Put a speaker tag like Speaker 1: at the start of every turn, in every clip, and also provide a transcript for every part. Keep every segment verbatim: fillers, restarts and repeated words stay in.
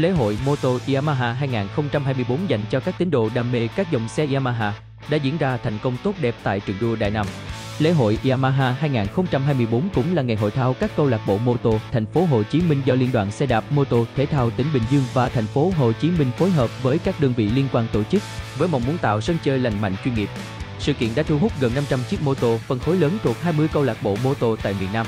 Speaker 1: Lễ hội Moto Yamaha hai không hai tư dành cho các tín đồ đam mê các dòng xe Yamaha đã diễn ra thành công tốt đẹp tại trường đua Đại Nam. Lễ hội Yamaha hai không hai tư cũng là ngày hội thao các câu lạc bộ mô tô thành phố Hồ Chí Minh do Liên đoàn xe đạp mô tô thể thao tỉnh Bình Dương và thành phố Hồ Chí Minh phối hợp với các đơn vị liên quan tổ chức với mong muốn tạo sân chơi lành mạnh chuyên nghiệp. Sự kiện đã thu hút gần năm trăm chiếc mô tô phân khối lớn thuộc hai mươi câu lạc bộ mô tô tại miền Nam.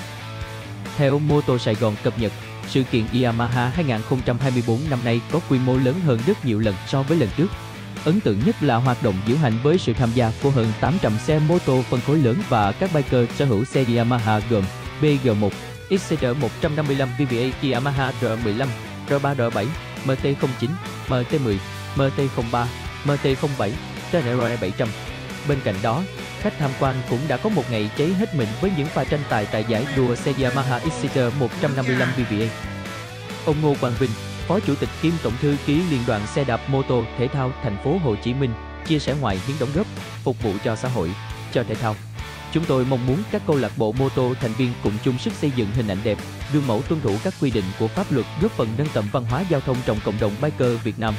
Speaker 1: Theo Mô tô Sài Gòn cập nhật, sự kiện Yamaha hai không hai tư năm nay có quy mô lớn hơn rất nhiều lần so với lần trước. Ấn tượng nhất là hoạt động diễu hành với sự tham gia của hơn tám trăm xe mô tô phân khối lớn và các biker sở hữu xe Yamaha gồm bê giê một, ích xê tê một trăm năm mươi lăm vê vê a, Yamaha R mười lăm, R ba, R bảy, em tê không chín, em tê mười, em tê không ba, em tê không bảy, tê en rờ bảy trăm. Bên cạnh đó, khách tham quan cũng đã có một ngày cháy hết mình với những pha tranh tài tại giải đua xe Yamaha ích xê tê một trăm năm mươi lăm vê vê a. Ông Ngô Quang Vinh, Phó Chủ tịch kiêm Tổng thư ký Liên đoàn xe đạp mô tô thể thao thành phố Hồ Chí Minh, chia sẻ ngoài những đóng góp phục vụ cho xã hội, cho thể thao, chúng tôi mong muốn các câu lạc bộ mô tô thành viên cùng chung sức xây dựng hình ảnh đẹp, gương mẫu tuân thủ các quy định của pháp luật, góp phần nâng tầm văn hóa giao thông trong cộng đồng biker Việt Nam.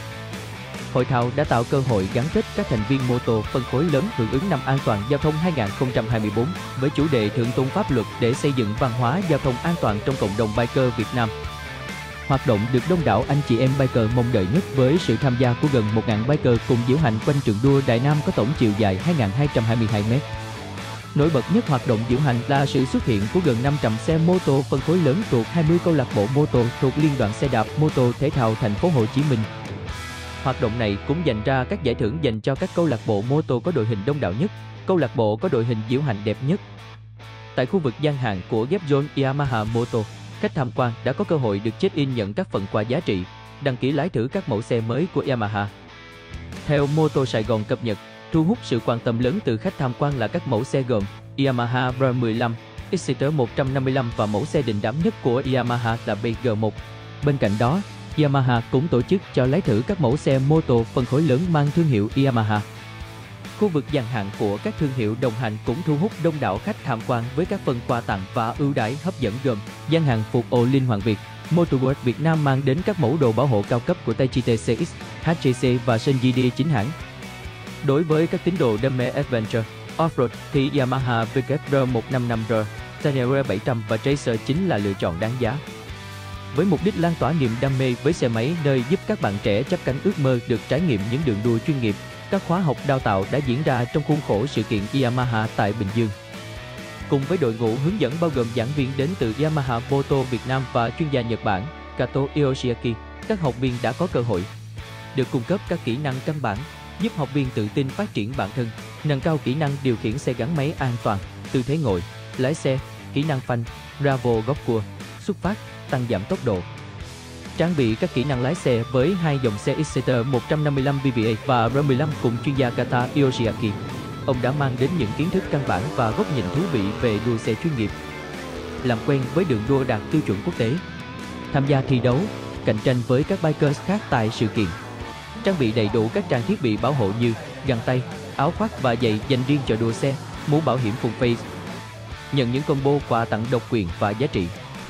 Speaker 1: Hội thao đã tạo cơ hội gắn kết các thành viên mô tô phân khối lớn hưởng ứng năm an toàn giao thông hai không hai tư với chủ đề thượng tôn pháp luật để xây dựng văn hóa giao thông an toàn trong cộng đồng biker Việt Nam. Hoạt động được đông đảo anh chị em biker mong đợi nhất với sự tham gia của gần một nghìn biker cùng diễu hành quanh trường đua Đại Nam có tổng chiều dài hai nghìn hai trăm hai mươi hai mét. Nổi bật nhất hoạt động diễu hành là sự xuất hiện của gần năm trăm xe mô tô phân khối lớn thuộc hai mươi câu lạc bộ mô tô thuộc Liên đoàn xe đạp mô tô thể thao thành phố Hồ Chí Minh. Hoạt động này cũng dành ra các giải thưởng dành cho các câu lạc bộ mô tô có đội hình đông đảo nhất, câu lạc bộ có đội hình diễu hành đẹp nhất. Tại khu vực gian hàng của Ghép Zone Yamaha Moto, khách tham quan đã có cơ hội được check-in nhận các phần quà giá trị, đăng ký lái thử các mẫu xe mới của Yamaha. Theo Mô tô Sài Gòn cập nhật, thu hút sự quan tâm lớn từ khách tham quan là các mẫu xe gồm Yamaha R mười lăm, ích xê tê một trăm năm mươi lăm và mẫu xe đình đám nhất của Yamaha là bê giê một. Bên cạnh đó, Yamaha cũng tổ chức cho lái thử các mẫu xe mô tô phân khối lớn mang thương hiệu Yamaha. Khu vực gian hàng của các thương hiệu đồng hành cũng thu hút đông đảo khách tham quan với các phần quà tặng và ưu đãi hấp dẫn gồm gian hàng phục ồ Linh Hoàng Việt, Motorworld Việt Nam mang đến các mẫu đồ bảo hộ cao cấp của Taichi tê xê ích, hát giê xê và Senji chính hãng. Đối với các tín đồ đam mê Adventure, Off-road thì Yamaha vê kép rờ một trăm năm mươi lăm R, tê en rờ bảy trăm và Tracer chính là lựa chọn đáng giá. Với mục đích lan tỏa niềm đam mê với xe máy nơi giúp các bạn trẻ chắp cánh ước mơ được trải nghiệm những đường đua chuyên nghiệp, các khóa học đào tạo đã diễn ra trong khuôn khổ sự kiện Yamaha tại Bình Dương. Cùng với đội ngũ hướng dẫn bao gồm giảng viên đến từ Yamaha Moto Việt Nam và chuyên gia Nhật Bản, Kato Yoshiaki, các học viên đã có cơ hội được cung cấp các kỹ năng căn bản, giúp học viên tự tin phát triển bản thân, nâng cao kỹ năng điều khiển xe gắn máy an toàn, tư thế ngồi, lái xe, kỹ năng phanh, bravo góc cua, xuất phát, tăng giảm tốc độ. Trang bị các kỹ năng lái xe với hai dòng xe ích xê tê một trăm năm mươi lăm vê vê a và R mười lăm cùng chuyên gia Kata Yoshiaki. Ông đã mang đến những kiến thức căn bản và góc nhìn thú vị về đua xe chuyên nghiệp. Làm quen với đường đua đạt tiêu chuẩn quốc tế. Tham gia thi đấu, cạnh tranh với các bikers khác tại sự kiện. Trang bị đầy đủ các trang thiết bị bảo hộ như găng tay, áo khoác và giày dành riêng cho đua xe, mũ bảo hiểm full face. Nhận những combo quà tặng độc quyền và giá trị.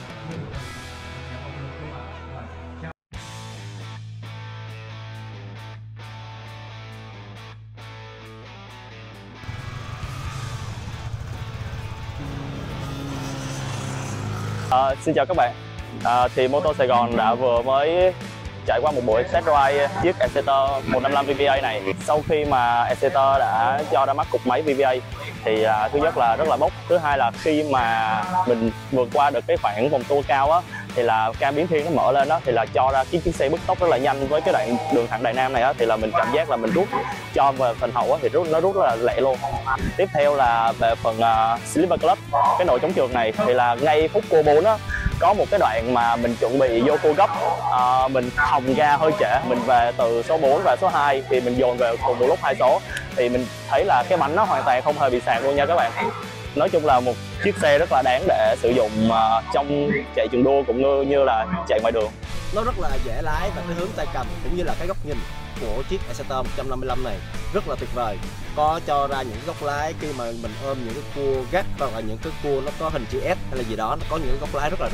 Speaker 2: À, xin chào các bạn. À, thì Mô tô Sài Gòn đã vừa mới trải qua một buổi test drive chiếc Exciter một trăm năm mươi lăm vê vê a này. Sau khi mà Exciter đã cho ra mắt cục máy vê vê a thì à, thứ nhất là rất là bốc, thứ hai là khi mà mình vượt qua được cái khoảng vòng tua cao á thì là cam biến thiên nó mở lên đó thì là cho ra cái chiếc xe bứt tốc rất là nhanh. Với cái đoạn đường thẳng Đại Nam này á thì là mình cảm giác là mình rút cho về phần hậu á thì rút nó rút rất là lẹ luôn. Tiếp theo là về phần uh, Slipper Club, cái nồi chống trượt này thì là ngay phút cua bốn á có một cái đoạn mà mình chuẩn bị vô cua gấp, uh, mình hòng ga hơi trễ, mình về từ số bốn và số hai thì mình dồn về cùng một lúc hai số thì mình thấy là cái bánh nó hoàn toàn không hề bị sạc luôn nha các bạn. Nói chung là một chiếc xe rất là đáng để sử dụng uh, trong chạy trường đua cũng như, như là chạy ngoài đường.
Speaker 3: Nó rất là dễ lái và cái hướng tay cầm cũng như là cái góc nhìn của chiếc Exciter một trăm năm mươi lăm này rất là tuyệt vời. Có cho ra những góc lái khi mà mình ôm những cái cua gắt hoặc là những cái cua nó có hình chữ S hay là gì đó, nó có những cái góc lái rất là rộng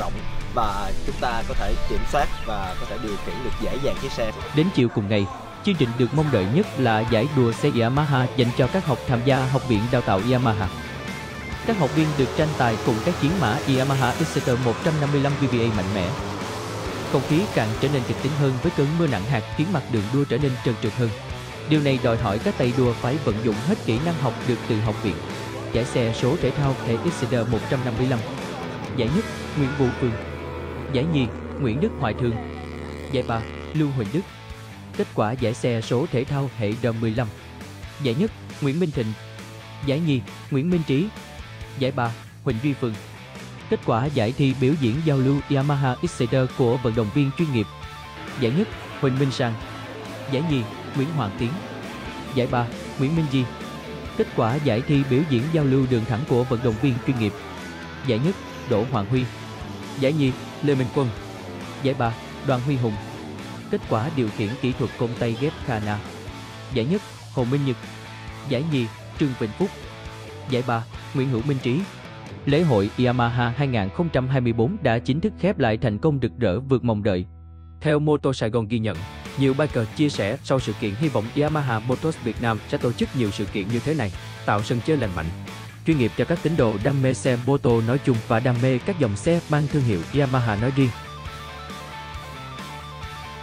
Speaker 3: và chúng ta có thể kiểm soát và có thể điều khiển được dễ dàng chiếc xe.
Speaker 1: Đến chiều cùng ngày, chương trình được mong đợi nhất là giải đua xe Yamaha dành cho các học tham gia Học viện Đào tạo Yamaha. Các học viên được tranh tài cùng các chiến mã Yamaha Exciter một trăm năm mươi lăm V B A mạnh mẽ. Không khí càng trở nên kịch tính hơn với cơn mưa nặng hạt khiến mặt đường đua trở nên trơn trượt hơn. Điều này đòi hỏi các tay đua phải vận dụng hết kỹ năng học được từ học viện. Giải xe số thể thao hệ Exciter một trăm năm mươi lăm. Giải nhất, Nguyễn Vũ Phương. Giải nhì, Nguyễn Đức Hoài Thương. Giải ba, Lưu Huỳnh Đức. Kết quả giải xe số thể thao hệ R mười lăm. Giải nhất, Nguyễn Minh Thịnh. Giải nhì, Nguyễn Minh Trí. Giải ba, Huỳnh Duy Phương. Kết quả giải thi biểu diễn giao lưu Yamaha Exciter của vận động viên chuyên nghiệp. Giải nhất, Huỳnh Minh Sang. Giải nhì, Nguyễn Hoàng Tiến. Giải ba, Nguyễn Minh Di. Kết quả giải thi biểu diễn giao lưu đường thẳng của vận động viên chuyên nghiệp. Giải nhất, Đỗ Hoàng Huy. Giải nhì, Lê Minh Quân. Giải ba, Đoàn Huy Hùng. Kết quả điều khiển kỹ thuật côn tay ghép Khana. Giải nhất, Hồ Minh Nhật. Giải nhì, Trương Vĩnh Phúc. Giải ba, Nguyễn Hữu Minh Trí. Lễ hội Yamaha hai không hai tư đã chính thức khép lại thành công rực rỡ vượt mong đợi. Theo Moto Sài Gòn ghi nhận, nhiều biker chia sẻ sau sự kiện hy vọng Yamaha Motors Việt Nam sẽ tổ chức nhiều sự kiện như thế này, tạo sân chơi lành mạnh, chuyên nghiệp cho các tín đồ đam mê xe mô tô nói chung và đam mê các dòng xe mang thương hiệu Yamaha nói riêng.